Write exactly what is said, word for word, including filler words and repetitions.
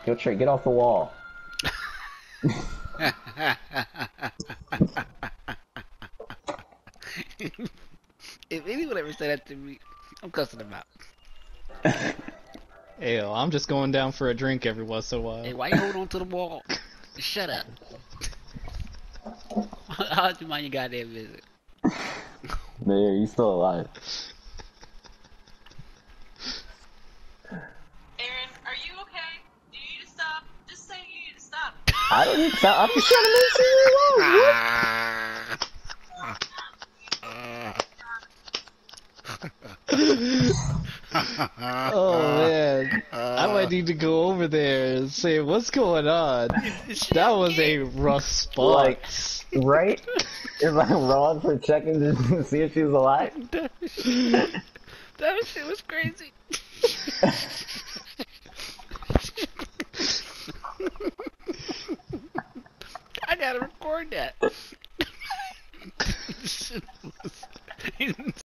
Yo, Trey, get off the wall. If anyone ever said that to me, I'm cussing them out. Hey, yo, I'm just going down for a drink every once in a while. Hey, why you hold on to the wall? Shut up. I'll do mind your goddamn visit. Man, you still alive. Aaron, are you okay? Do you need to stop? Just say you need to stop. I don't need to stop. I'm just trying to make sure you're alive. Oh man, I might need to go over there and say what's going on. That was a rough spot. Like, right? Am I wrong for checking to see if she's alive? That shit, that shit was crazy. I gotta record that.